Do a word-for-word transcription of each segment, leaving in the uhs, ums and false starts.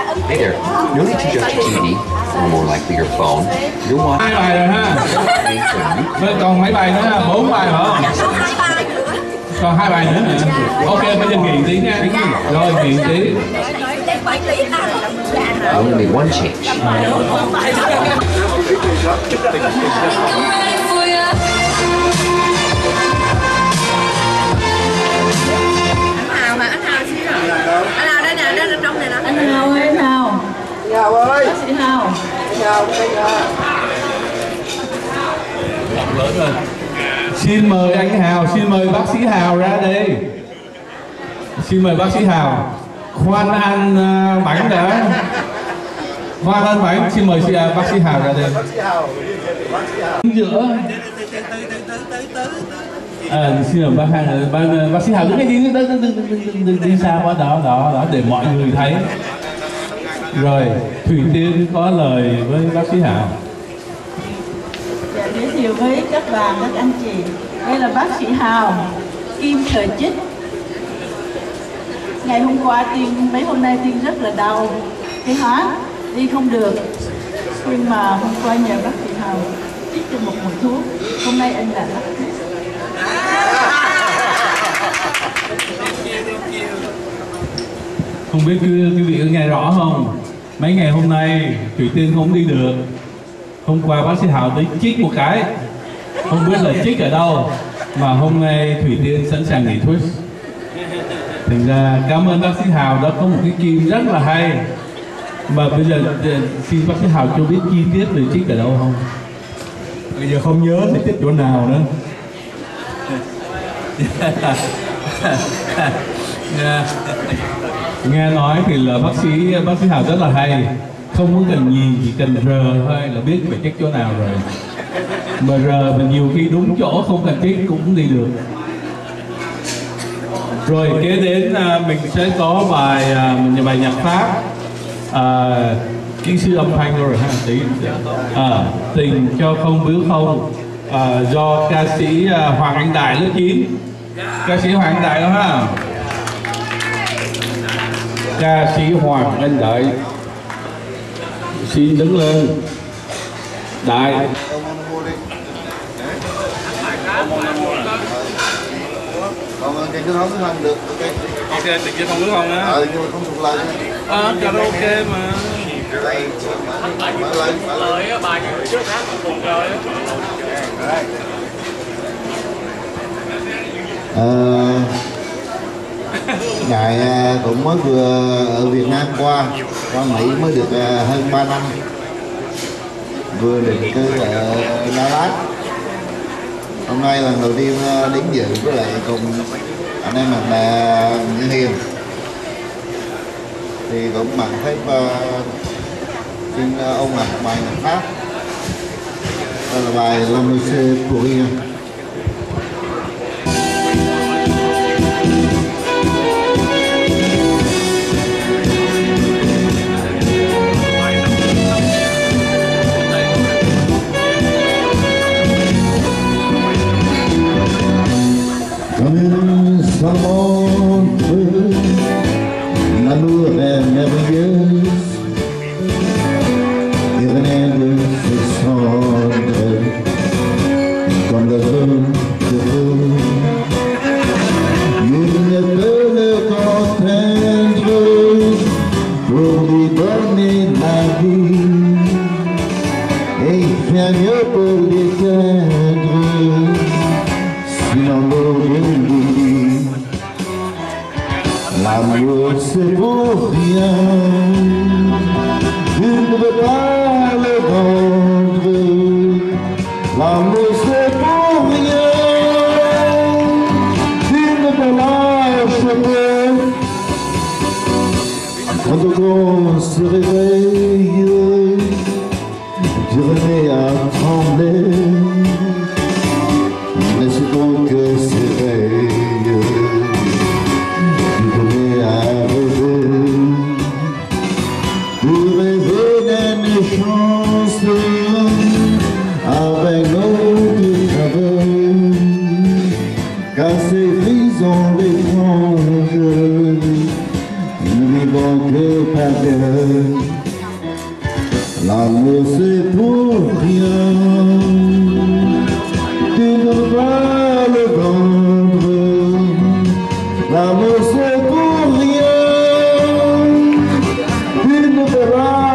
Hey there. No need to adjust your T V, or more likely your phone. You're watching. Hai bài rồi ha. Bây còn mấy bài nữa ha? Bốn bài hả? Còn hai bài nữa hả? Ok, bây giờ nghỉ tí nha. Rồi nghỉ tí. Only one change. Hào mà anh Hào xíu rồi. Anh Hào đây nè, đây là trong này nè. Anh Hào ơi, anh Hào. Hào ơi. Bác sĩ Hào. Hào đây nè. Lớn rồi. Xin mời anh Hào, xin mời bác sĩ Hào ra đây. Xin mời bác sĩ Hào. Khoan ăn uh, bánh đã. Khoan ăn bánh, xin mời uh, bác sĩ Hào ra đây. Bác sĩ Hào. Bác sĩ Hào. Giữa. À, xin mời bác Hào, bác, bác sĩ Hào đứng cái đi, đừng, đừng, đừng, đừng, đừng đi xa quá đó, đó, đó để mọi người thấy. Rồi, Thủy Tiên có lời với bác sĩ Hào. Dạ, giới thiệu với các bạn, các anh chị. Đây là bác sĩ Hào, Kim Thời Chích. Ngày hôm qua Tiên, mấy hôm nay Tiên rất là đau cái hát, đi không được. Nhưng mà hôm qua nhờ bác sĩ Hào chích cho một mũi thuốc. Hôm nay anh đã Không biết quý, quý vị có nghe rõ không? Mấy ngày hôm nay Thủy Tiên không đi được. Hôm qua bác sĩ Hào tới chích một cái, không biết là chích ở đâu, mà hôm nay Thủy Tiên sẵn sàng nghỉ thuốc. Thành ra cảm ơn bác sĩ Hào đã có một cái kim rất là hay. Mà bây giờ xin bác sĩ Hào cho biết chi tiết về chích ở đâu không? Bây giờ không nhớ thì chích chỗ nào nữa. Nghe nói thì là bác sĩ bác sĩ Hào rất là hay, không có cần nhìn, chỉ cần rờ thôi là biết phải chích chỗ nào rồi. Mà rờ mà nhiều khi đúng chỗ không cần chích cũng đi được. Rồi kế đến mình sẽ có bài bài nhạc Pháp, à, kỹ sư âm thanh rồi ha, tí à, tình cho không biếu không, à, do ca sĩ Hoàng Anh Đại lớp chín, ca sĩ Hoàng Anh Đại đó ha, ca sĩ Hoàng Anh Đại xin đứng lên. Đại Còn cái không có hành được. Ok. ok, tình chứ không biết không á. Ờ nhưng mà không thuộc lời. À, karaoke mà. Đây. Mở lời, mở lời á, bài trước hát cùng rồi. Ờ, Ngài cũng mới vừa ở Việt Nam qua, qua Mỹ mới được hơn ba năm, vừa định cư ở Dallas. Hôm nay lần đầu tiên đến dự với lại cùng anh em bạn bè Nguyễn Hiền, thì cũng bằng phép xin ông làm một bài nhạc Pháp. Đây là bài La Musique pour rien. Comme une montre, l'amour est merveilleux, et rien de se centre, comme le feu de feu. Il ne peut le contraindre pour lui donner la vie, et il fait mieux pour l'éteindre. L'amour c'est pour rien, tu ne peux pas le vendre. L'amour c'est pour rien, tu ne peux l'acheter. Quand on se réveille, tu remets à trembler. Mais c'est donc que s'éveille, tu te mets à rêver, pour rêver d'une chance avec notre travail, car ces vies ont l'étrange, nous vivons que perdre. L'amour c'est pour rien, tu ne vas le vendre. L'amour c'est pour rien, tu ne peux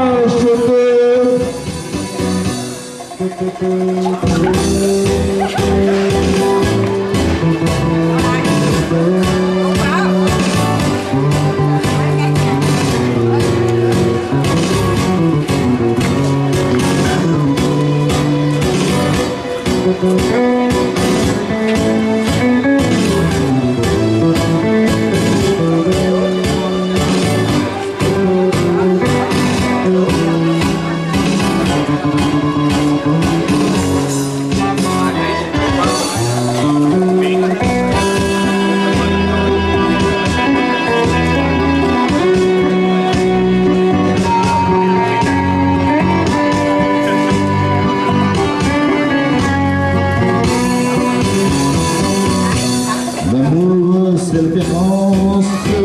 L'amour c'est l'espérance,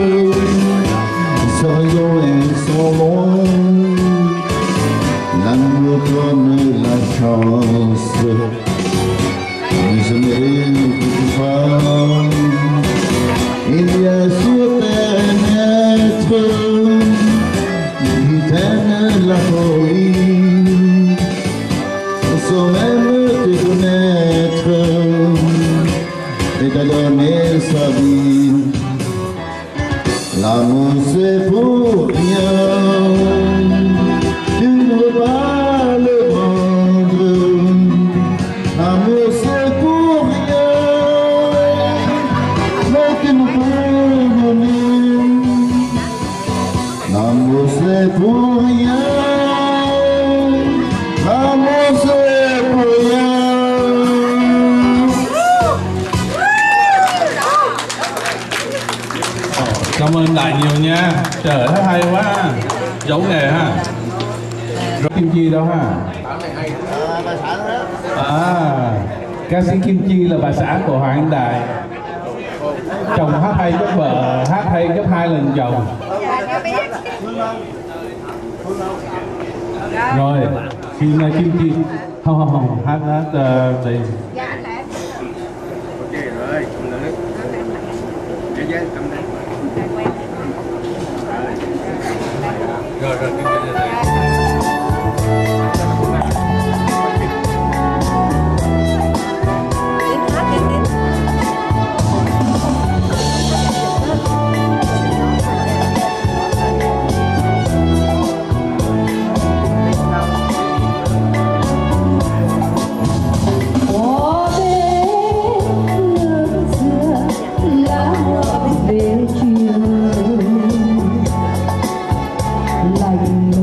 sans rayon et sans loin. L'amour donne la chance de s'aimer toutefois. Il y a sur terre un être qui t'aime la folie, sans même te connaître, et t'a donné sa vie. L'amour c'est pour rien, tu ne veux pas le vendre. L'amour c'est pour rien, mais tu ne peux donner. L'amour c'est pour rien, l'amour c'est pour rien. Cảm ơn Đại nhiều nha. Trời ơi hay quá. Giấu nghề ha. Rồi Kim Chi đâu ha? À, ca sĩ Kim Chi là bà xã của Hoàng Anh Đại. Chồng hát hay gấp vợ, hát hay gấp hai lần chồng. Rồi, Kim Kim Chi không không không hát hát uh, đây. Rồi rồi Kim Chi đây. Lạnh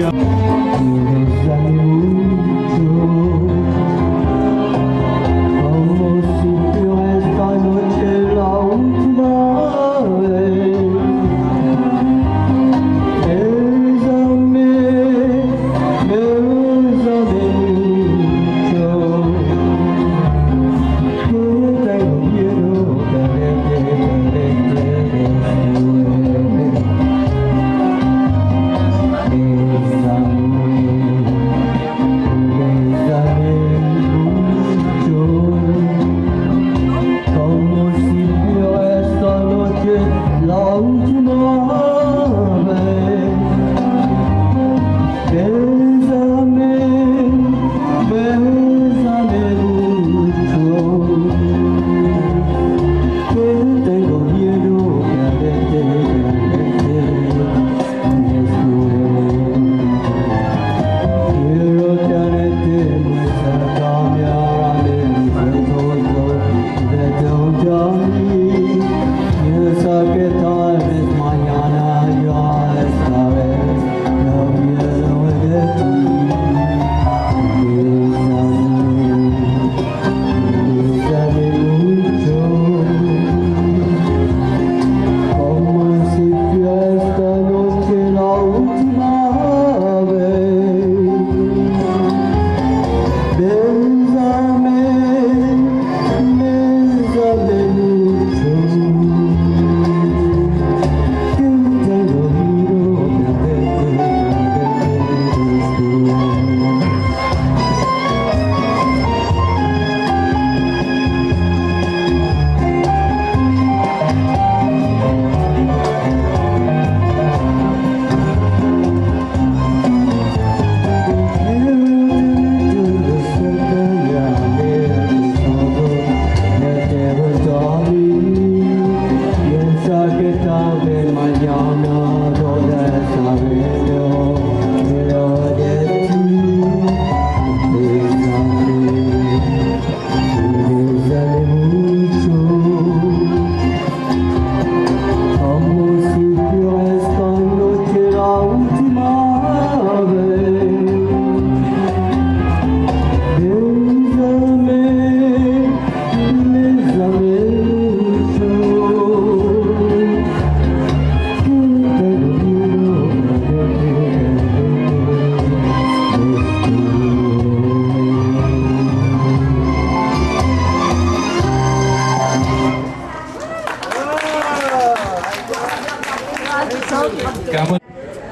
Cảm ơn.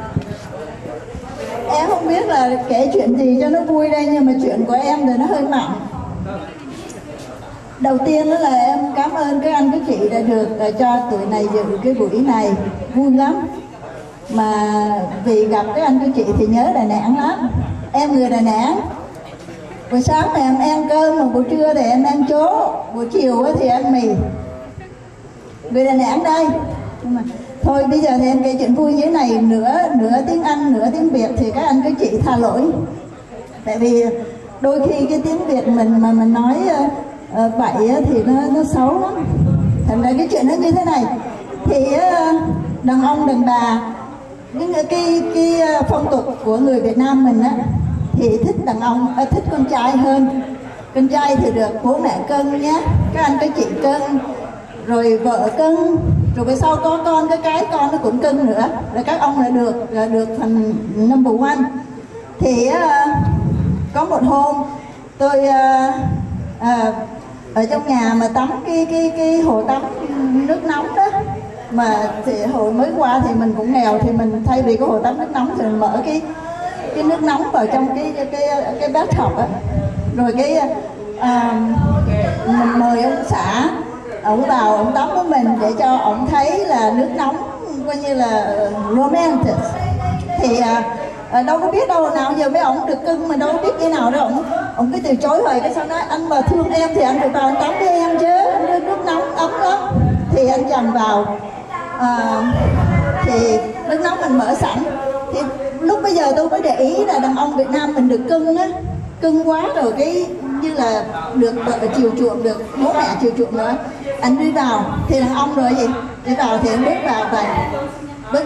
Em không biết là kể chuyện gì cho nó vui đây, nhưng mà chuyện của em thì nó hơi mặn. Đầu tiên đó là em cảm ơn các anh các chị đã được uh, cho tụi này dự cái buổi này, vui lắm. Mà vì gặp các anh các chị thì nhớ Đà Nẵng lắm. Em người Đà Nẵng. Buổi sáng thì em ăn cơm, mà buổi trưa thì em ăn chố, buổi chiều thì ăn mì. Người Đà Nẵng đây. Nhưng mà thôi bây giờ thì em kể chuyện vui như thế này, nửa nửa tiếng Anh, nửa tiếng Việt thì các anh các chị tha lỗi. Tại vì đôi khi cái tiếng Việt mình mà mình nói uh, uh, bậy uh, thì nó nó xấu lắm. Thành ra cái chuyện nó như thế này. Thì uh, đàn ông đàn bà, cái cái cái phong tục của người Việt Nam mình á thì thích đàn ông, uh, thích con trai hơn. Con trai thì được bố mẹ cưng nhé, các anh các chị cưng, rồi vợ cưng, rồi về sau có con, cái cái con nó cũng cưng nữa, rồi các ông lại được là được thành number one. Thì uh, có một hôm tôi uh, uh, ở trong nhà mà tắm cái cái cái hồ tắm nước nóng đó, mà thì hồi mới qua thì mình cũng nghèo, thì mình thay vì cái hồ tắm nước nóng thì mình mở cái cái nước nóng vào trong cái cái cái, cái bathtub á, rồi cái uh, mình mời ông xã ông vào ông tắm với mình để cho ông thấy là nước nóng coi như là romantic. Thì à, đâu có biết đâu nào giờ mấy ông được cưng mà đâu có biết cái nào đâu, ông ông cứ từ chối rồi. Cái sau nói anh mà thương em thì anh phải vào anh tắm với em chứ, nước, nước nóng ấm lắm. Thì anh chàng vào, à, thì nước nóng mình mở sẵn. Thì lúc bây giờ tôi mới để ý là đàn ông Việt Nam mình được cưng á, cưng quá rồi cái như là được vợ chiều chuộng, được bố mẹ chiều chuộng nữa. Anh đi vào thì đàn ông rồi gì đi vào thì anh bước vào và bước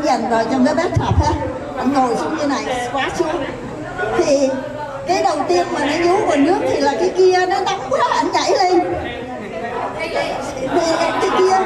dần vào trong cái bếp thập á, anh ngồi xuống như này, quá xuống. Thì cái đầu tiên mà nó nhú vào nước thì là cái kia nó nóng quá, anh nhảy lên. Thì cái kia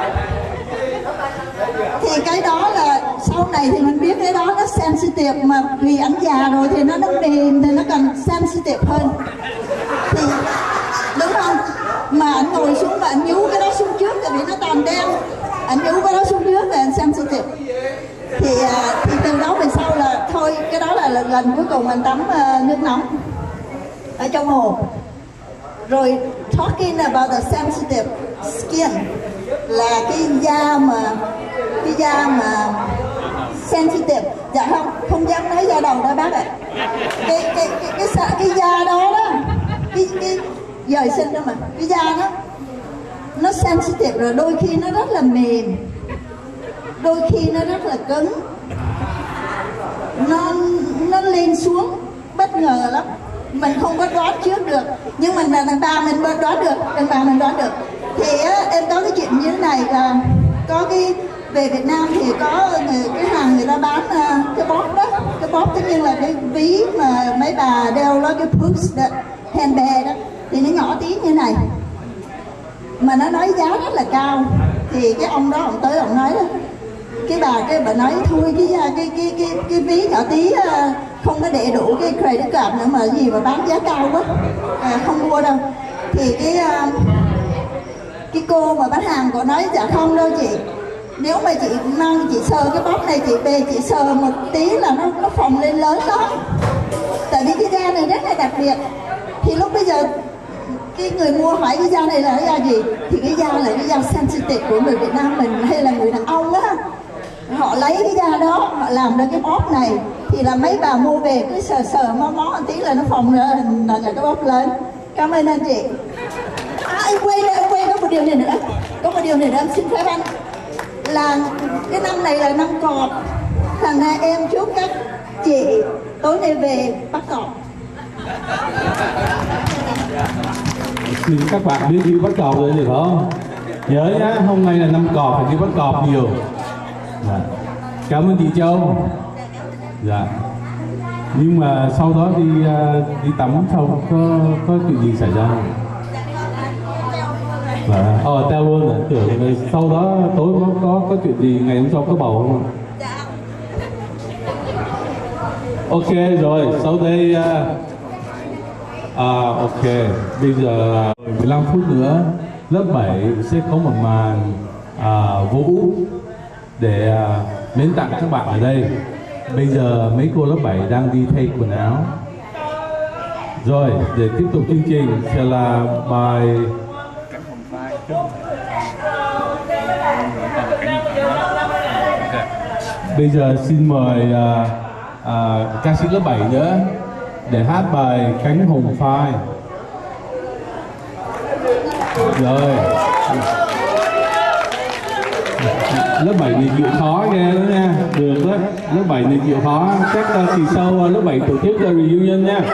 thì cái đó là sau này thì mình biết cái đó nó sensitive, mà vì anh già rồi thì nó nó mềm thì nó còn sensitive hơn. Thì đúng không? Mà anh ngồi xuống và anh nhú cái đó xuống trước tại vì nó toàn đen, anh nhú cái đó xuống trước là anh sensitive. Thì, thì từ đó về sau là thôi, cái đó là lần, lần cuối cùng anh tắm uh, nước nóng ở trong hồ. Rồi talking about the sensitive skin là cái da mà cái da mà sensitive, dạ không không dám nói da đầu đó bác ạ. Cái cái cái cái, cái, cái da đó đó, cái cái dời sinh đó mà, cái da đó nó sensitive rồi, đôi khi nó rất là mềm, đôi khi nó rất là cứng, nó nó lên xuống bất ngờ lắm, mình không có đoán trước được. Nhưng mà đàn bà mình đoán được, đàn bà mình đoán được. Thì á, em có cái chuyện như thế này là có cái về Việt Nam thì có người, cái hàng người ta bán uh, cái bóp đó, cái bóp tất nhiên là cái ví mà mấy bà đeo đó, cái purse đó, handbag đó, thì nó nhỏ tí như này mà nó nói giá rất là cao. Thì cái ông đó ông tới ông nói đó, cái bà cái bà nói thôi cái cái cái cái cái ví nhỏ tí không có để đủ cái credit card nữa mà gì mà bán giá cao quá, à, không mua đâu. Thì cái cái cô mà bán hàng cô nói dạ không đâu chị, nếu mà chị mang chị sờ cái bóp này chị về chị sờ một tí là nó nó phồng lên lớn đó, tại vì cái da này rất là đặc biệt. Thì lúc bây giờ cái người mua hỏi cái da này là cái da gì, thì cái da là cái da sensitive của người Việt Nam mình hay là người đàn ông á, họ lấy cái da đó họ làm ra cái bóp này, thì là mấy bà mua về cứ sờ sờ mó mó một tí là nó phồng ra là, là cái bóp lớn. Cảm ơn anh chị. À, anh quên anh quên có một điều này nữa, có một điều này nữa em xin phép anh, là cái năm này là năm cọp, thành ra em chúc các chị tối nay về bắt cọp. Xin các bạn biết đi bắt cọp rồi thì không? Nhớ nhá, hôm nay là năm cọp phải đi bắt cọp nhiều. Dạ. Cảm ơn chị Châu. Dạ. Nhưng mà sau đó đi đi tắm xong có có chuyện gì xảy ra không? Dạ. Ờ, teo luôn à? Tưởng rồi sau đó tối có có có chuyện gì ngày hôm sau có bầu không? Ok rồi, sau đây à, ok, bây giờ mười lăm phút nữa lớp bảy sẽ có một màn à, vũ để à, mến tặng các bạn ở đây. Bây giờ mấy cô lớp bảy đang đi thay quần áo. Rồi, để tiếp tục chương trình sẽ là bài bây giờ xin mời à, à, ca sĩ lớp bảy nữa để hát bài Cánh Hồng Phai. Rồi lớp bảy này chịu khó nghe đó nha, được đó, lớp bảy này chịu khó, chắc uh, kỳ sau uh, lớp bảy tổ chức uh, reunion nha.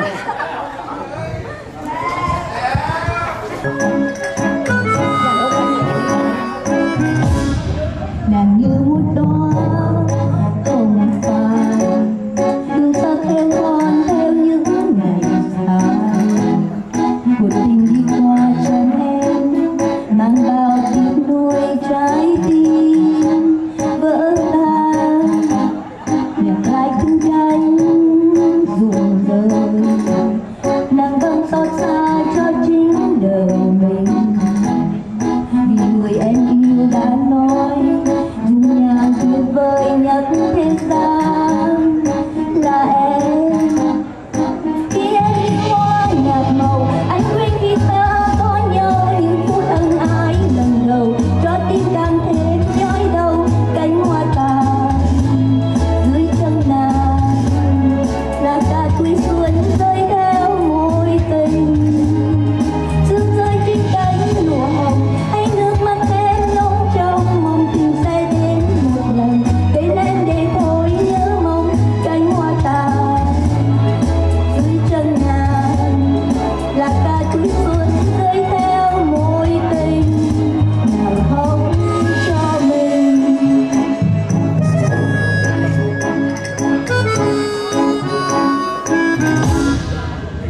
Nàng như một đóa hồng phai, đường xa theo con theo những ngày dài, cuộc tình đi qua chân em mang bao tiếc nuối trái tim vỡ tan, nhặt lại từng cánh ruộng rơi, nàng vẫn xót xa cho chính đời mình, vì người em yêu đã nói dung nhan tuyệt vời nhất thế gian là em. Khi em đi hoa nhạt màu, anh quên khi ta có nhau những phút ân ái lần đầu, cho tim càng thêm nhói đau. Cánh hoa tàn dưới chân nàng, là cả tuổi xuân rơi theo môi tình, sương rơi trên cánh lụa hồng, hay nước mắt em nóng trong mong tìm sẽ đến một lần. Cây lên để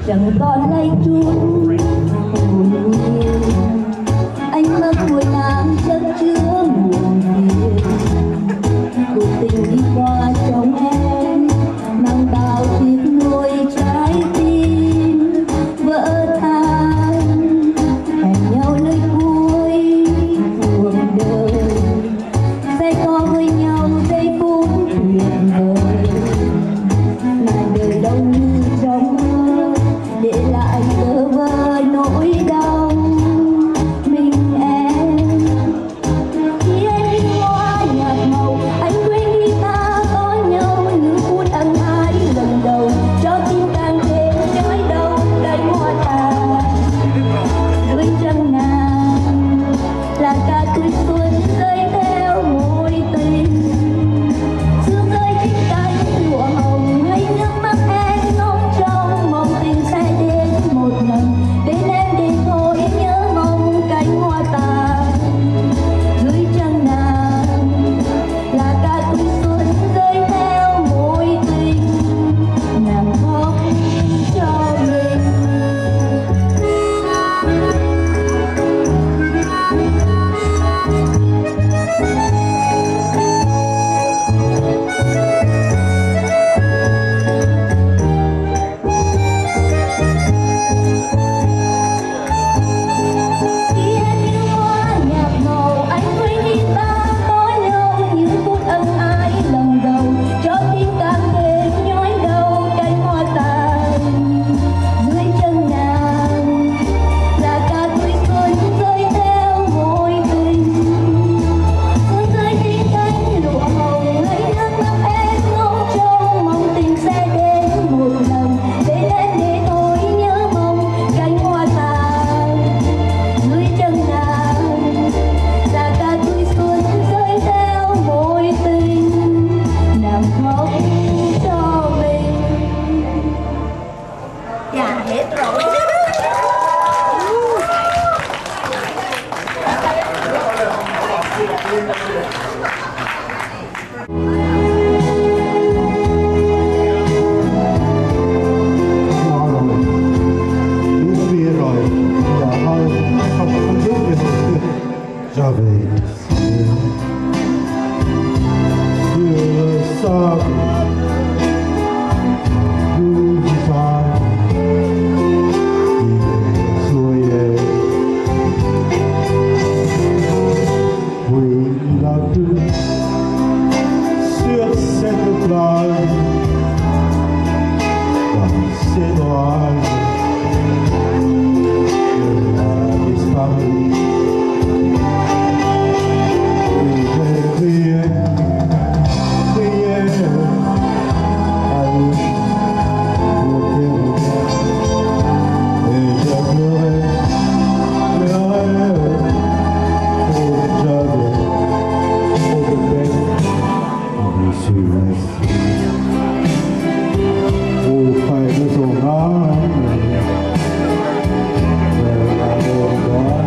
chẳng còn lay chuông buồn nhiều. Anh mơ cuối nàng chất chứa buồn phiền, cuộc tình đi qua trong em mang bao tiếc nuối trái tim vỡ tan, hẹn nhau nơi cuối cuộc đời, sẽ có với nhau giây phút tuyệt vời. Ngàn đời đâu như trong mơ, để lại bơ vơ nỗi đau mình em. Khi anh đi qua nhạt màu, anh quên đi ta có nhau những phút ân ái lần đầu, cho tim càng thêm nhói đau cánh hoa tàn dưới trăng nàng, là cả tuổi xuân rơi theo mối tình. Sương rơi trên cánh lụa hồng, hay nước mắt em ngóng trong mong tình sẽ đến một lần, bên em để thôi nhớ mong cánh hoa tàn dưới trăng nàng, là cả tuổi xuân rơi theo mối tình. Nàng khóc cho mình. Khi em như hoa nhạt màu, anh quên đi ta có nhau những phút ân ái lần đầu, cho tim càng thêm nhói đau cánh hoa tàn dưới chân nàng, là cả tuổi xuân rơi theo mối tình. Sương rơi trên cánh lụa hồng, hay nước mắt em ngóng trong mong tình sẽ đến một lần, bên em để thôi nhớ mong cánh hoa tàn dưới chân nàng, là cả tuổi xuân rơi theo mối tình. Nàng khóc cho mình. Dạ hết rồi. Lo rồi, uống bia rồi, giờ thôi không không biết gì hồi xưa. Ra về xưa xa vui xa xuôi em huy là cứ xưa sẽ được lại và sẽ đoán là discovery. Khuya khuya anh một đêm để cho người người ôm ra về một bên vì suy nghĩ ô phải đưa số ngắn về là đồ đó.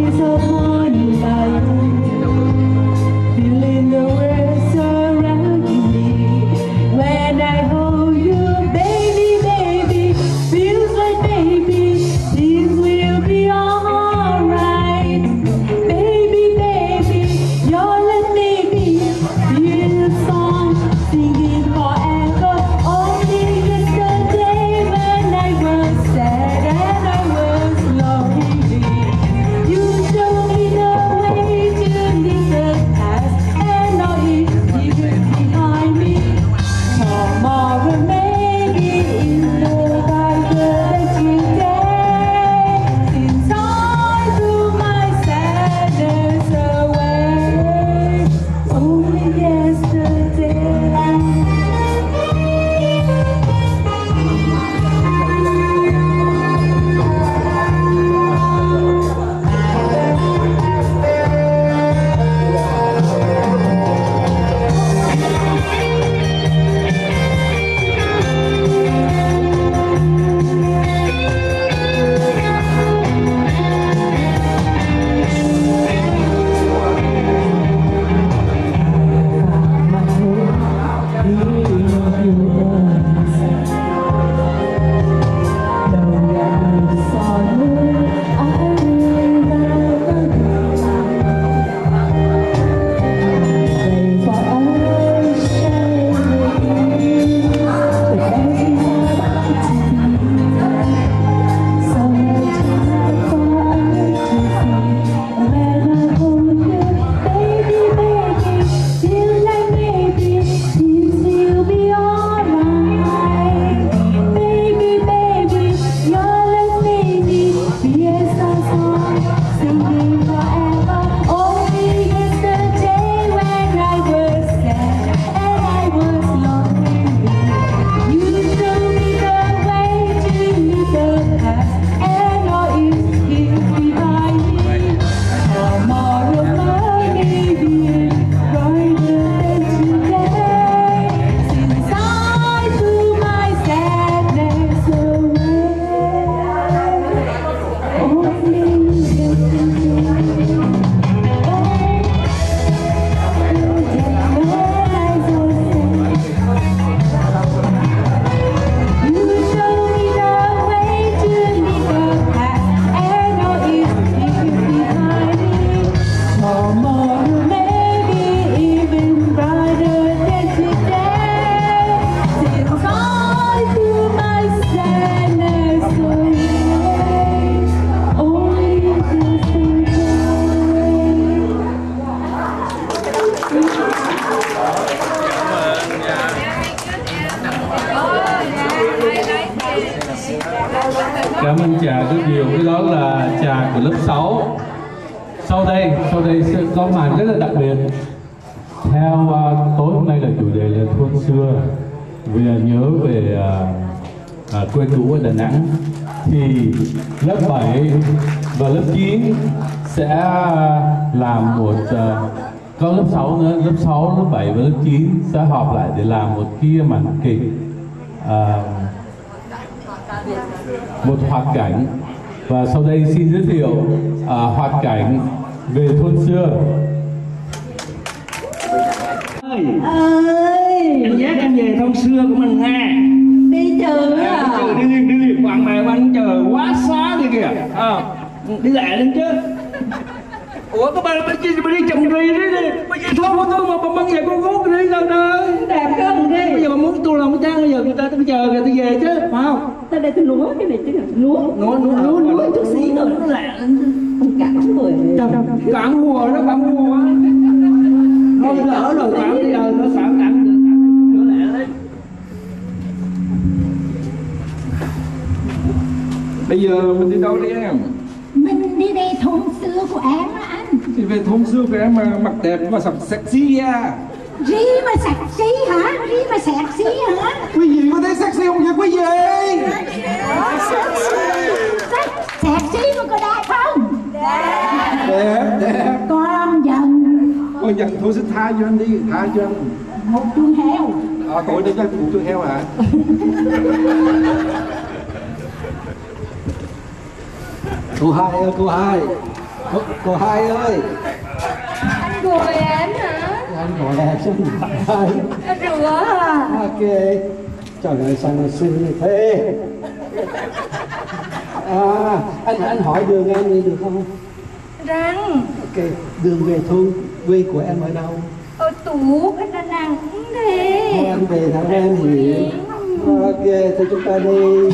breeze upon my room, feeling the waves surrounding me. When I hold you, baby, baby, feels like baby, things will be alright. Baby, baby, you're let me be, feel the song, singing forever. Only yesterday when I was sad and I was lonely, you showed me the way to leave the past and all it leaves behind me. Tomorrow maybe is the brighter today, since I threw my sadness away. Only yesterday. Cảm ơn trà rất nhiều. Cái đó là trà của lớp sáu. Sau đây, sau đây sẽ có màn rất là đặc biệt. Theo uh, tối hôm nay là chủ đề là thôn xưa, vì là nhớ về uh, uh, quê cũ ở Đà Nẵng, thì lớp bảy và lớp chín sẽ làm một uh, có lớp sáu nữa, lớp sáu, lớp bảy và lớp chín sẽ họp lại để làm một cái màn kịch, uh, một hoạt cảnh. Và sau đây xin giới thiệu uh, hoạt cảnh về thôn xưa. Ơi, Ơi, anh dắt em về thôn xưa của mình nha. đi chờ à? Đi chờ, đi đi đi, bạn bè của anh chờ quá xá đi kìa. À, đi lẹ lên chứ. Ủa các bạn bây giờ đi trồng rì đi đi. Bây giờ thôi thôi mà bà mang về con gốc đi sao đây? Đẹp không đi? Bây giờ bà muốn tôi làm cái trang bây giờ người ta tôi chờ kìa tôi về chứ, phải không? Ta đây tôi lúa cái này chứ lúa Lúa, lúa, lúa lúa chút xíu rồi nó lẹ. không cảm rồi. Cạn hùa đó, cạn hùa. Thôi lỡ rồi cạn bây giờ nó cạn cạn nữa lẹ đi. Bây giờ mình đi đâu đi em? Mình đi về thôn xưa của em á anh. Thì về thôn xưa của em mà mặc đẹp mà sạch sexy à. Ri mà sexy hả? Ri mà sexy hả? Quý vị có thấy sexy không vậy quý vị? Sexy mà có đẹp không? Đẹp, đẹp. Con dần. Con dần thôi xin tha cho anh đi, tha cho anh. Một chuồng heo. À, tội đây chắc vụ tôi heo hả? Cô hai ơi, cô hai. Cô, cô hai ơi. Anh gọi em hả? Anh gọi em chứ không phải hai. Anh rửa à? Ok. Trời ơi sao mà xinh như thế. À, anh anh hỏi đường em đi được không? Răng. Ok, đường về thôn quê của em ở đâu? Ở Tú, ở Đà Nẵng thế. Thôi anh về thẳng em thì ok, thì chúng ta đi.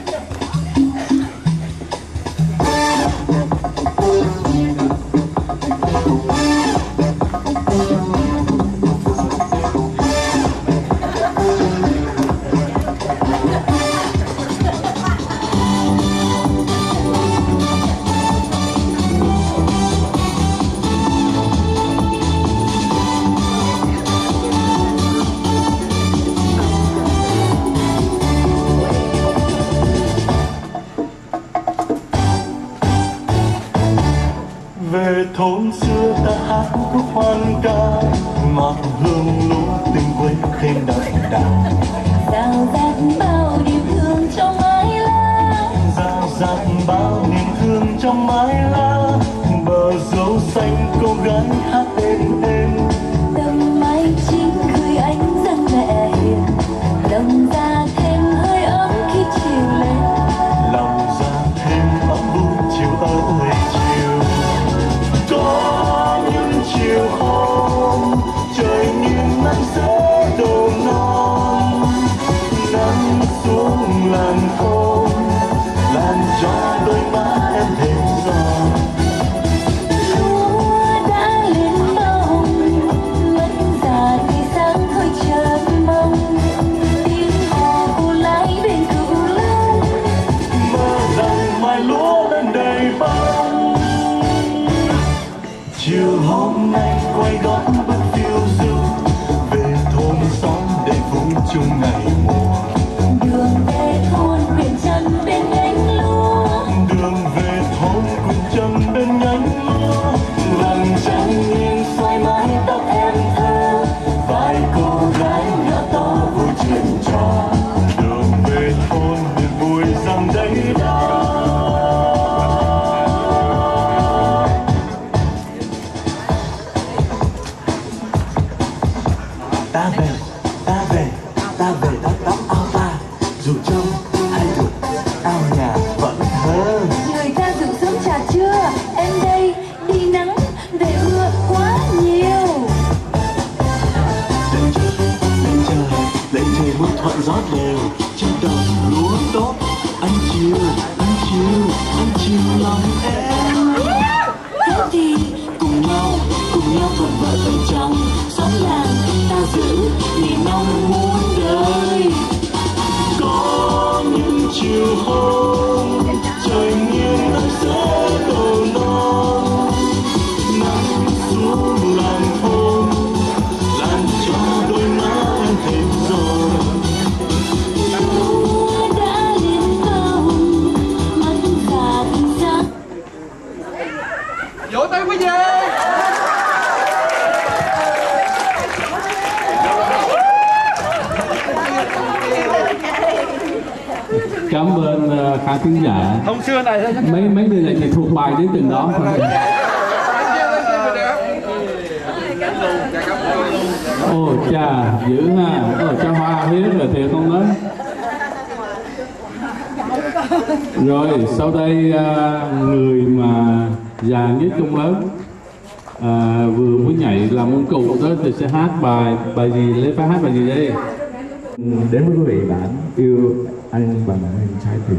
Về thôn xưa ta hát khúc hoan ca, ngọt hương lúa tình quê thêm đậm đà. Rào rạt bao điều thương trong mái lá, Rào rạt bao niềm thương trong mái lá. Bờ dâu xanh cô gái hát êm êm. tầng mái chính khơi ánh dân mẹ hiền, lòng ra thêm hơi ấm khi chiều lên. Lòng ra thêm ấm vui chiều ơi chiều. Có những chiều hôm trời nghiêng nắng rẽ đầu non, nắng xuống làn khôn làm cho đôi má em thêm giòn. Lúa đã lên bông, mất già thì sáng thôi chờ mong. Tiếng hò cô lái bên cửu long, Mơ rằng mai lúa lên đầy bông. Chiều hôm nay quay gót bước phiêu du, về thôn xóm để vui chung ngày mùa. đường về thôn quyện chân bên nhánh lúa. Đường về thôn quyện chân bên nhánh lúa. Làn trắng nghiêng xoay mái tóc em thơ, vai cô gái nhỏ to vui chuyện trò. Đường về thôn niềm vui rằng đây đó. Ta về, ta về, ta về đã tắm ao ta, dù trong hay ruột ao nhà vẫn thơm. Người ta dậy sớm trà trưa, em đây đi nắng về mưa quá nhiều. Lên trời, lên trời, lên trời mưa thuận gió đều. Trên đồng lúa tốt, anh chiều, anh chiều, anh chiều lòng em. Thế thì Cùng nhau, cùng nhau thuận vợ thuận chồng, xóm làng ta giữ niềm mong muôn đời. Có những chiều hôm trời nghiêng nắng rẽ đầu non, nắng xuống làn thôn làm cho đôi má em thêm giòn. lúa đã lên bông, mắt già thì sáng. Vỗ tay quý vị. Cảm ơn uh, khán thính giả. Thông xưa này thôi. Mấy mấy người này chỉ thuộc bài đến từng đó thôi. Ồ chà, dữ ha. Ồ cho hoa hết rồi thiệt không đó. Rồi sau đây uh, người mà già nhất trong lớp uh, vừa mới nhảy làm mông cụ đó thì sẽ hát bài bài gì, lấy phải hát bài gì đây? Đến với quý vị bản Yêu Anh Bằng Em Trái Tim.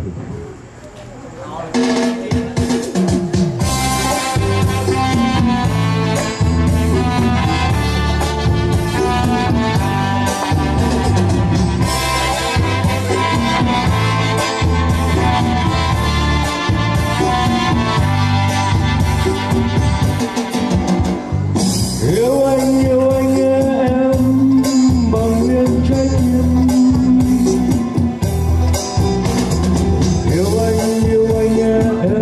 Yêu anh, yêu anh em bằng nguyên trái tim. Yêu anh, yêu anh em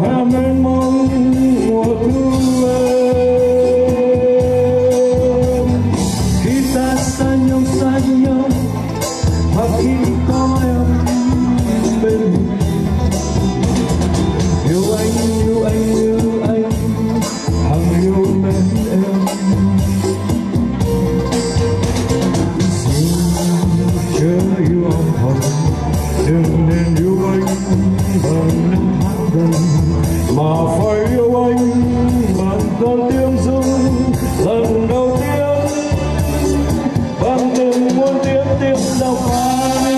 hè mênh mông mùa thu ơi. Khi ta xa nhau xa nhau và khi có em bên mình, yêu anh yêu anh yêu anh hằng yêu mến em. Xin chớ yêu âm thầm, đừng nên yêu anh bằng năm tháng gần, mà phải yêu anh bằng con tiếng rung lần đầu tiên, bằng từng muôn tiếng tim đau phai.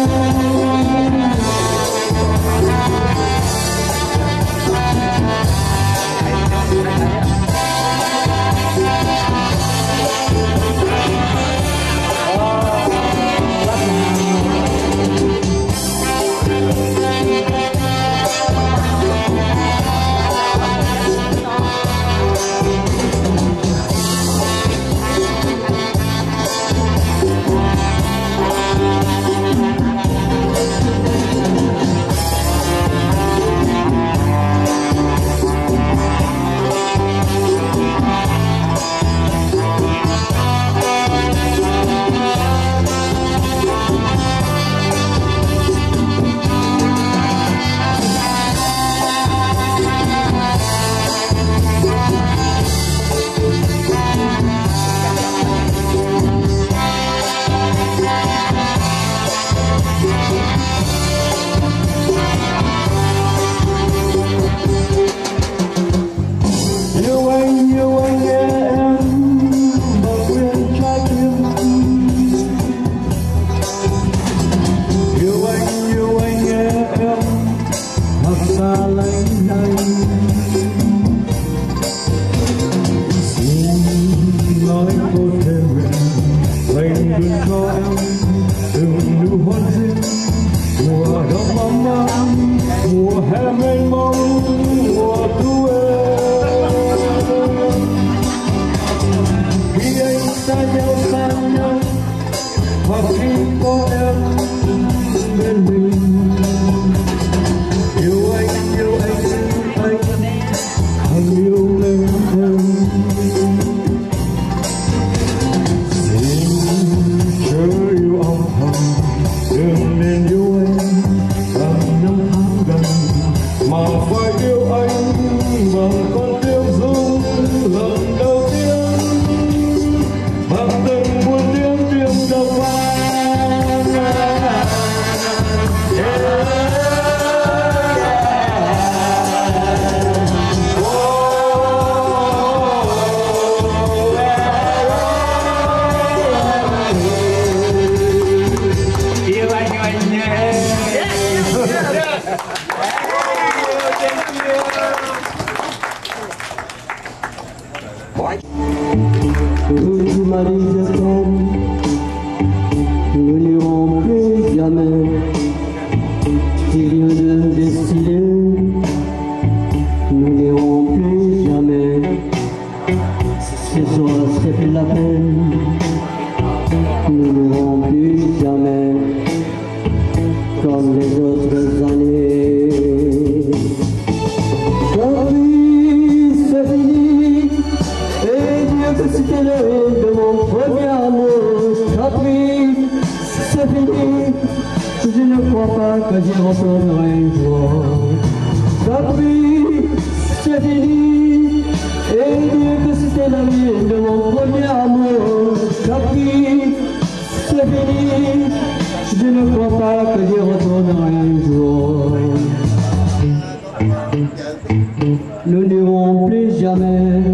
Nous n'irons plus jamais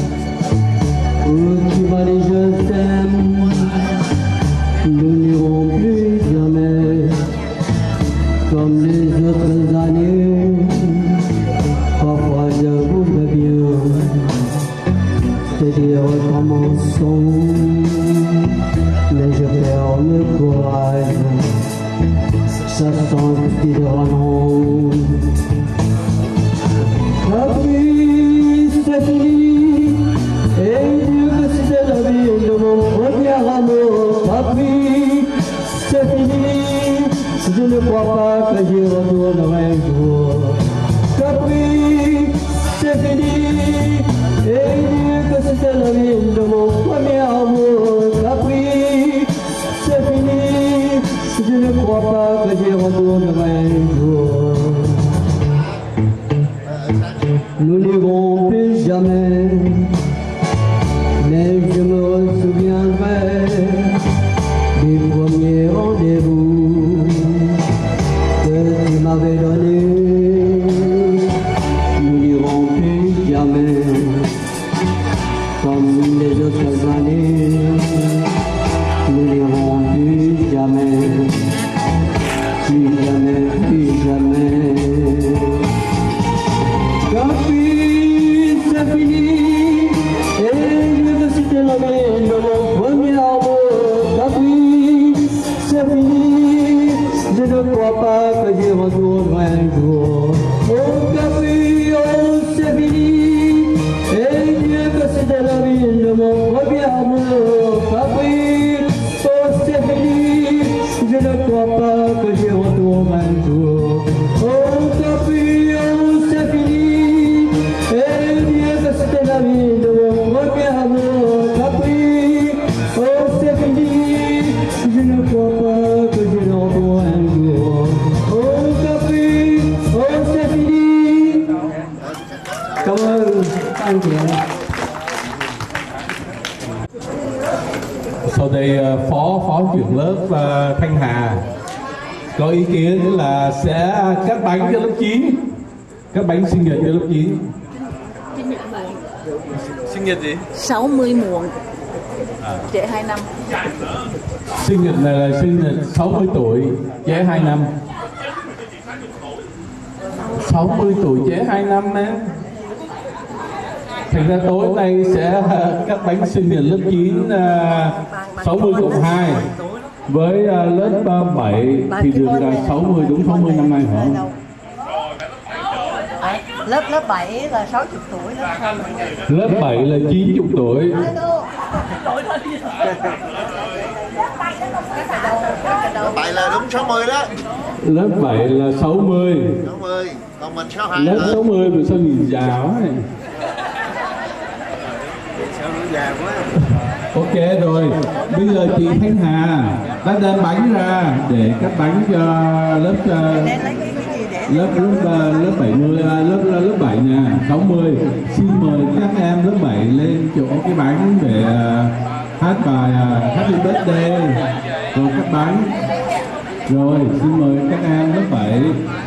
où tu vas aller, je t'aime. Nous n'irons plus jamais comme les autres années. Parfois je voudrais bien te dire recommençons, mais je perds le courage. Ça sent qui dira non. La vie c'est fini, et Dieu que c'était la vie de mon premier amour. La vie c'est fini, je ne crois pas que j'y retournerai un jour. La vie nous n'irons plus jamais. Mais je me souviendrai des premiers rendez-vous que tu m'avais donnés. Nous n'irons plus jamais comme les autres années. Nous n'irons plus jamais, plus jamais, plus jamais. Tant pis, c'est fini, et je veux citer la main de mon premier amour. Tant pis, c'est fini, je ne crois pas que j'y retournerai un jour. Oh, tant pis, oh, c'est fini, et Dieu que c'était la vie de mon premier amour. Tant pis, oh, c'est fini, je ne crois pas que j'y retourne un jour. Oh, tant pis, oh, c'est fini, et Dieu que c'était la vie de mon premier amour. Tant pis, oh, c'est fini, je ne crois pas que j'y retourne un jour. Oh, tant pis, oh, c'est fini. Cảm ơn anh chị. Sau đây phó phó trưởng lớp uh, Thanh Hà có ý kiến là sẽ cắt bánh cho lớp chín, cắt bánh sinh nhật cho lớp chín. Sinh nhật gì? sáu mươi muộn. Trễ hai năm. Sinh nhật này là sinh nhật sáu mươi tuổi, trễ hai năm. sáu mươi tuổi trễ hai năm đấy. Thành ra tối nay sẽ cắt bánh sinh nhật lớp chín uh, sáu mươi cộng hai. Với uh, lớp uh, bảy thì được là sáu mươi, đúng sáu mươi năm nay hả? Lớp lớp bảy là sáu mươi tuổi đó. Lớp bảy là chín mươi tuổi. Lớp bảy là đúng sáu mươi đó. Lớp bảy là sáu mươi. sáu mươi, còn mình sáu hai. Lớp sáu mươi mà sao nhìn già quá này. Sao nó già quá. Ok rồi, bây giờ chị Thanh Hà đã đem bánh ra để cắt bánh cho lớp uh, lớp lớp lớp bảy mươi, lớp lớp bảy nha, sáu mươi. Xin mời các em lớp bảy lên chỗ cái bánh để uh, hát bài uh, Happy Birthday rồi cắt bánh. Rồi xin mời các em lớp bảy.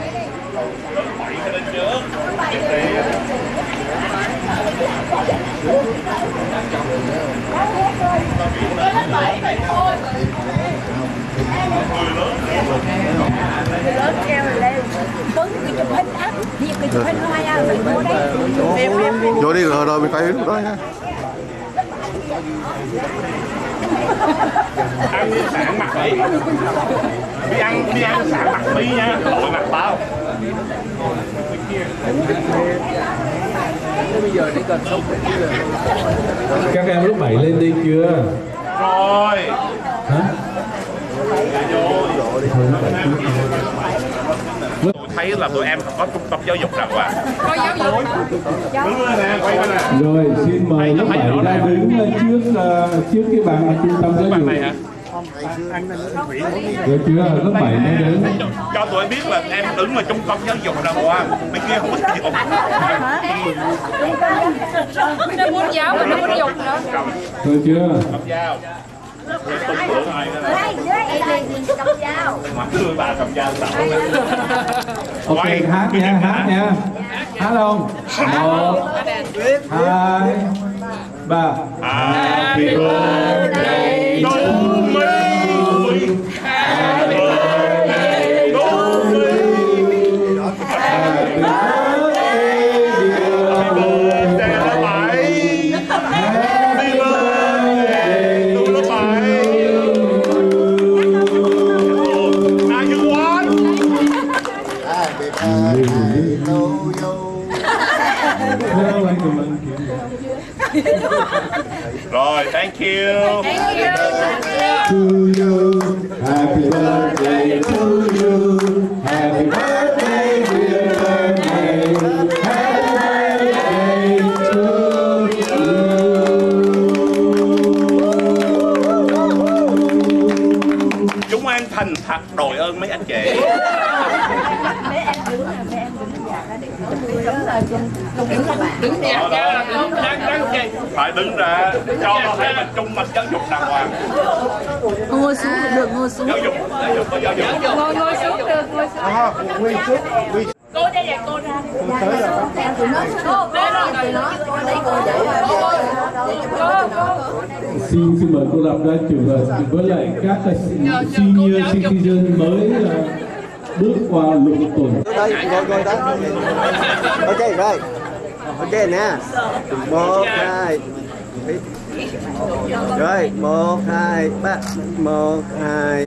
Lớn kêu lên Tuấn cái chụp hình á, đi cái chụp hình hoa ra rồi vô đây. Vô đi rồi rồi mình quay lúc đó nha. Ăn sẵn mặt đi. Đi ăn đi ăn sẵn mặt đi nha, lội mặt tao. Bây giờ chỉ cần sống Các em lớp bảy lên đây chưa? Rồi. Hả? Tôi thấy là tụi em có trung tâm giáo dục đàng hoàng. Có giáo dục. Đứng lên nè, quay lên nè. Rồi xin mời lớp bảy ra đứng trước uh, trước cái bàn trung tâm giáo dục. Được chưa? Lớp bảy ra đứng. Cho tụi em biết là em đứng ở trung tâm giáo dục đàng hoàng. Bên kia không có giáo dục. Nó muốn giáo mà nó muốn dục nữa. Được chưa? Cầm dao. Cầm dao. Mặt đưa bà cầm dao tạo. Ok, hát nha, hát nha. Hát không? Một, hai, ba. Happy birthday to me. Happy birthday to me. Happy birthday dear birthday lớp bảy. Happy birthday to lớp bảy. À you want? Happy birthday to you. Rồi, thank you. Thank you. To you, happy birthday to you, happy birthday dear birthday, happy birthday to you. Chúng em thành thật đội ơn mấy anh chị. Mấy em đứng là mấy em đứng già ra để nó vui đó là chung chung Đứng đẹp ra, đứng đáng đáng gì? Phải đứng ra cho nó thấy mình trung mặt giáo dục đàng hoàng. Ngồi xuống được, ngồi xuống. Giáo dục, giáo dục có giáo dục. Ngồi ngồi xuống được, ngồi xuống. À, quy xuống, quy. Cô đây là cô ra. Tới rồi. Tụi nó, cô đây rồi, tụi nó. Đây cô để Xin xin mời cô Lập ra chụp với lại các senior citizen mới là bước qua lục tuần. Đây, ngồi ngồi đó. Ok rồi. Ok nè. Một, hai. Rồi, một, hai, ba. Một, hai.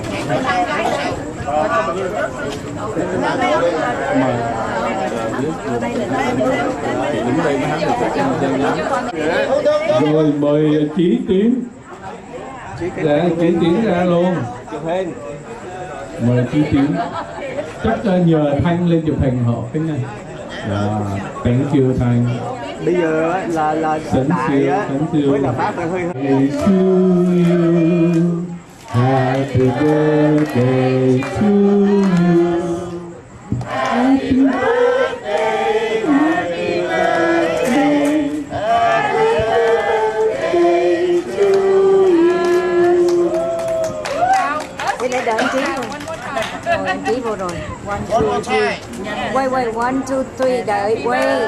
Rồi mời Chí Tiến. Dạ, Chí Tiến ra luôn. Mời Chí Tiến. Chắc nhờ Thanh lên chụp hình họ cái này. Dạ, thank you Thanh. Bây giờ là là đại á với là bác phải hơi Happy to you, happy birthday to you, happy birthday, happy birthday, happy birthday to you. Đây để đợi anh Chí rồi. Rồi anh Chí vô rồi. One, two, three. Quay quay, one, two, three, đợi quay.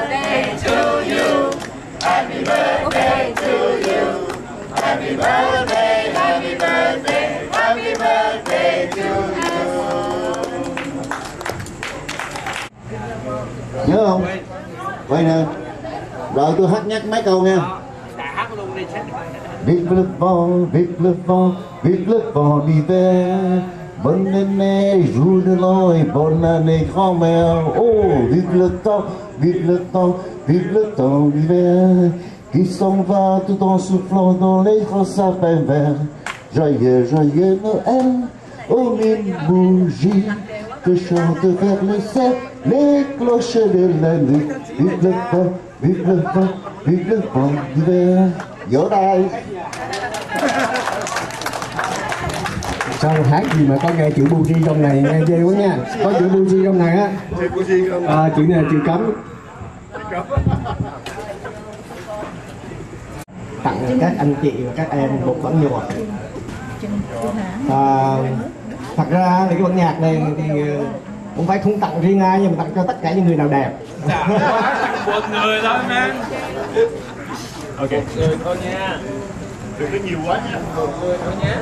Happy birthday to you. Happy birthday, happy birthday, happy birthday to you. Nhớ không? Vậy nè. Rồi tôi hát nhắc mấy câu nha. Vive le vent, vive le vent, vive le vent d'hiver. Bonne année, jour de l'an et bonne année grand-mère. Oh, vive le temps, vive le temps, vive le temps d'hiver qui s'en va tout en soufflant dans les grands sapins verts. Joyeux, joyeux Noël, aux mille bougies que chantent vers le ciel les cloches de la nuit. Vive le temps, vive le temps, vive le temps d'hiver. Vỗ tay. Sao hát gì mà có nghe chữ bu chi trong này, nghe ghê quá nha. Có chữ bu chi trong này á. À, chữ này là chữ cấm. Tặng các anh chị và các em một bản nhạc. À, thật ra thì cái bản nhạc này thì cũng phải không tặng riêng ai, nhưng mà tặng cho tất cả những người nào đẹp. Một người thôi mà. Ok. Một người thôi nha. Đừng có nhiều quá nha. Một người thôi nhé.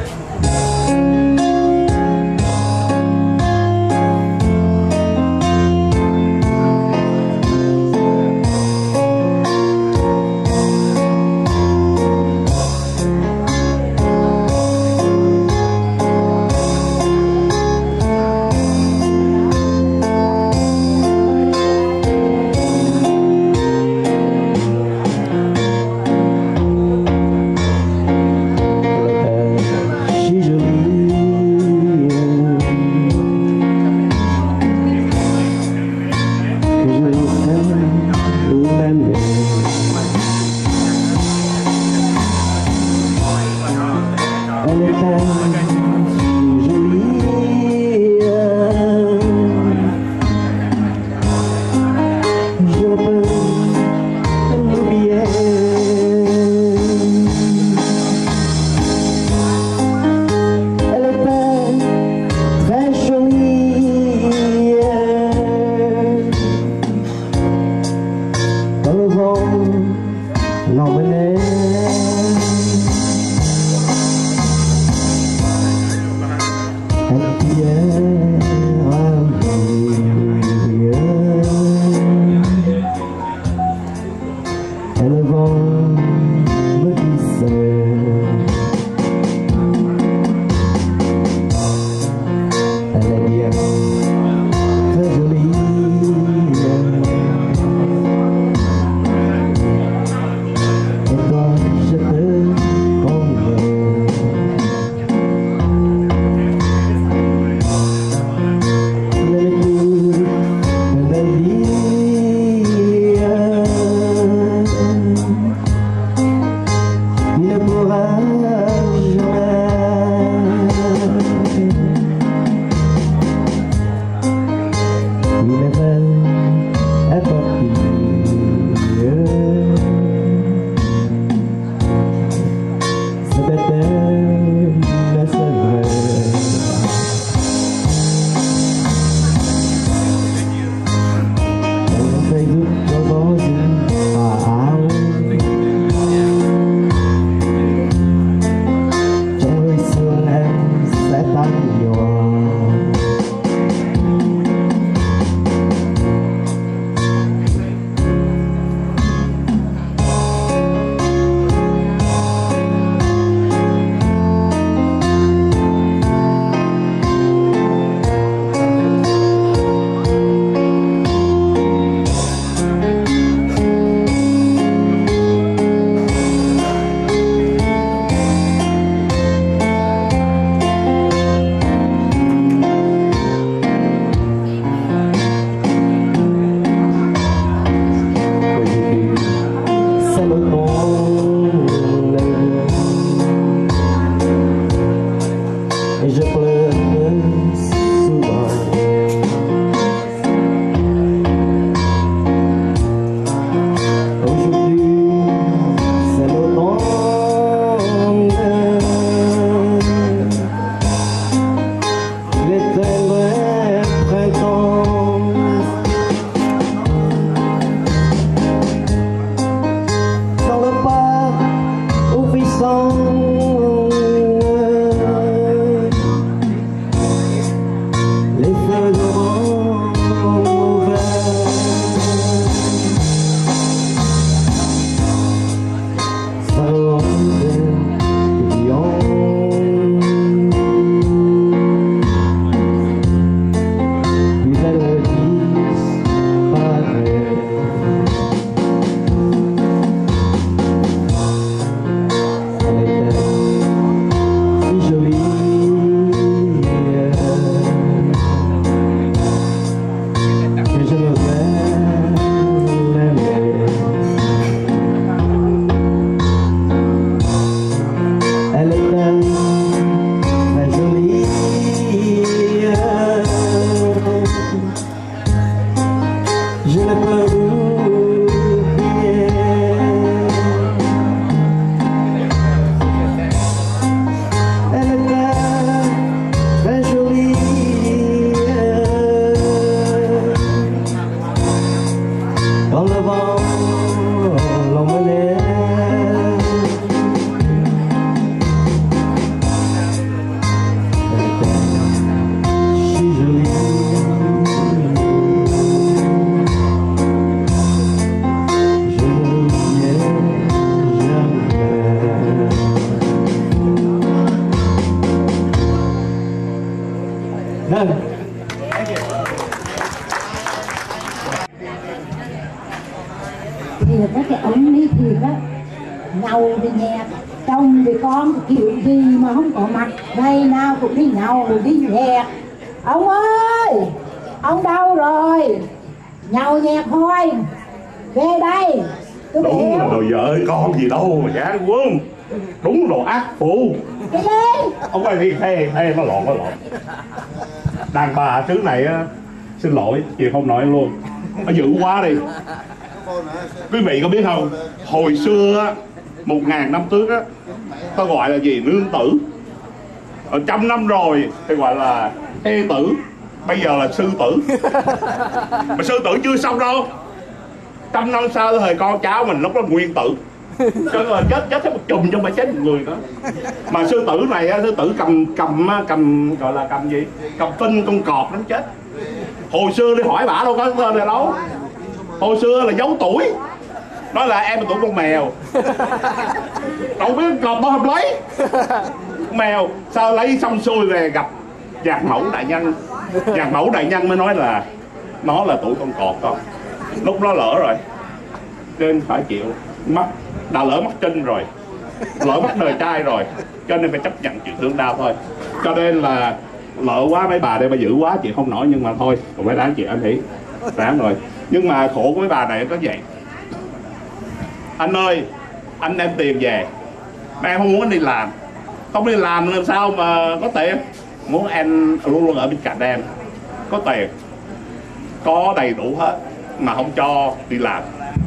cái ông đi thiệt á, nhậu thì nhẹ, chồng thì con thì kiểu gì mà không có mặt, ngày nào cũng đi nhậu đi nhẹ. Ông ơi, ông đâu rồi? Nhậu nhẹt thôi, về đây. Tôi Đúng rồi vợ ơi, con gì đâu mà dám quên. Đúng rồi ác phụ. Cái gì? Ông ơi thì thế thế nó lộn nó lộn. Đàn bà xứ này á, xin lỗi chị không nói luôn, nó dữ quá đi. Quý vị có biết không, hồi xưa á, một ngàn năm trước á, ta gọi là gì, nương tử. Ở trăm năm rồi thì gọi là thê tử, bây giờ là sư tử. Mà sư tử chưa xong đâu, trăm năm sau thời con cháu mình lúc đó nguyên tử. Cho nên là chết chết hết một chùm chứ không phải chết một người nữa. Mà sư tử này sư tử cầm cầm cầm gọi là cầm gì, cầm tinh con cọp nó chết. Hồi xưa đi hỏi bả đâu có tên này đâu, hồi xưa là giấu tuổi, nói là em là tuổi con mèo. Đâu biết cọp đâu không lấy mèo, sao lấy xong xuôi về gặp Nhạc Mẫu đại nhân. Nhạc Mẫu đại nhân mới nói là nó là tuổi con cọp con. Lúc đó lỡ rồi nên phải chịu, mất đã lỡ mất trinh rồi, lỡ mất đời trai rồi, cho nên phải chấp nhận chuyện thương đau thôi. Cho nên là lỡ quá mấy bà đây mà dữ quá chị không nổi, nhưng mà thôi còn phải đáng chị anh Hỷ đáng rồi. Nhưng mà khổ của mấy bà này có vậy, anh ơi anh đem tiền về mà em không muốn anh đi làm, không đi làm làm sao mà có tiền, muốn em luôn luôn ở bên cạnh em, có tiền có đầy đủ hết mà không cho đi làm,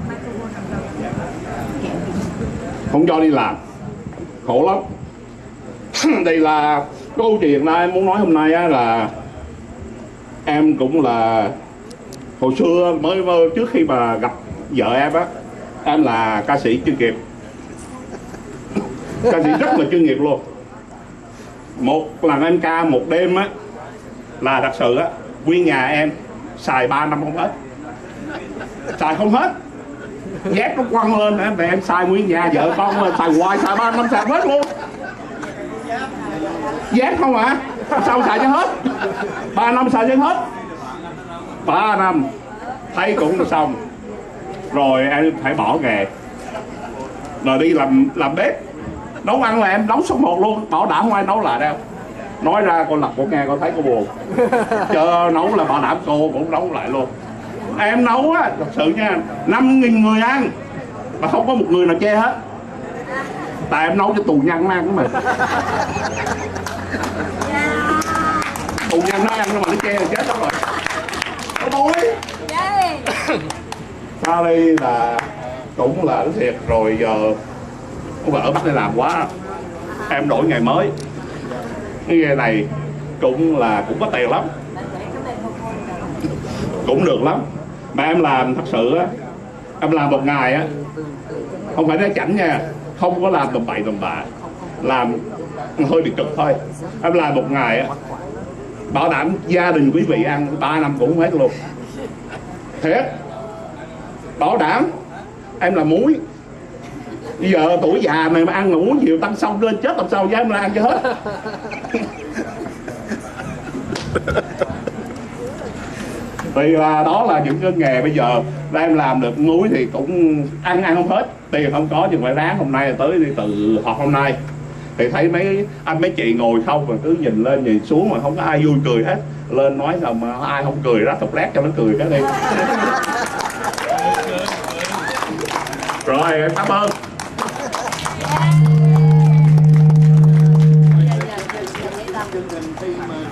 không cho đi làm, khổ lắm. Đây là câu chuyện là em muốn nói hôm nay á, là em cũng là hồi xưa mới, mới trước khi mà gặp vợ em á, em là ca sĩ chuyên nghiệp, ca sĩ rất là chuyên nghiệp luôn. Một lần em ca một đêm á là thật sự á, nguyên nhà em xài ba năm không hết, xài không hết, dép nó quăng lên em, em xài nguyên nhà vợ con xài hoài, xài ba năm xài hết luôn, dép không à, sao xài cho hết, ba năm xài cho hết, ba năm thấy cũng xong rồi em phải bỏ nghề rồi đi làm làm bếp nấu ăn, là em nấu số một luôn, bảo đảm không ai nấu lại đâu. Nói ra con lập con nghe con thấy cô buồn, chờ nấu là bảo đảm cô cũng nấu lại luôn. Em nấu á thật sự nha, năm nghìn người ăn mà không có một người nào chê hết, tại em nấu cho tù nhân nó ăn mà. Tù nhân nó ăn nhưng mà nó chê là chết đó rồi. Nó đói. Sau đây là cũng là nó thiệt rồi, giờ có vợ bắt đi làm quá, em đổi nghề mới. Cái nghề này cũng là cũng có tiền lắm, cũng được lắm. Mà em làm thật sự á, em làm một ngày á, không phải nói chảnh nha, không có làm tầm bậy tầm bạ, làm hơi bị cực thôi. Em làm một ngày á, bảo đảm gia đình quý vị ăn ba năm cũng không hết luôn, thiệt, bảo đảm. Em là muối, bây giờ tuổi già này mà ăn mà uống nhiều tăng xong lên chết làm sao dám là ăn cho hết. Thì là đó là những cái nghề bây giờ em làm được muối thì cũng ăn ăn không hết, tiền không có nhưng phải ráng. Hôm nay tới đi từ họp hôm nay thì thấy mấy anh mấy chị ngồi không mà cứ nhìn lên nhìn xuống mà không có ai vui cười hết, lên nói sao mà ai không cười ra thọc lát cho nó cười cái đi. Rồi em cảm ơn.